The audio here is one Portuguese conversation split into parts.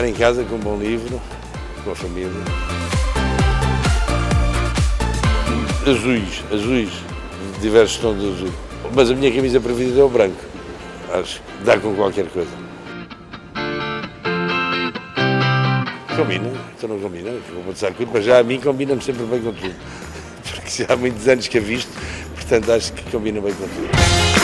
Chegar em casa com um bom livro, com a família. Azuis, diversos tons de azul. Mas a minha camisa preferida é o branco. Acho que dá com qualquer coisa. Combina, então não combina, vou passar tudo, mas já a mim combina-me sempre bem com tudo. Porque já há muitos anos que a visto, portanto acho que combina bem com tudo.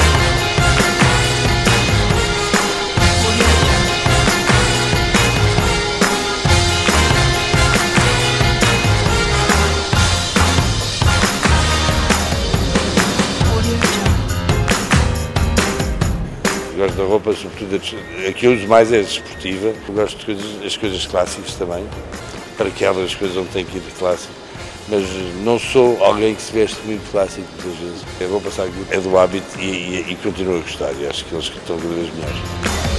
Gosto da roupa, sobretudo a que eu uso mais é a desportiva. Eu gosto de as coisas clássicas também, para aquelas coisas onde tem que ir de clássico. Mas não sou alguém que se veste muito clássico muitas vezes. A roupa é do hábito e continuo a gostar. E acho que eles estão cada vez melhores.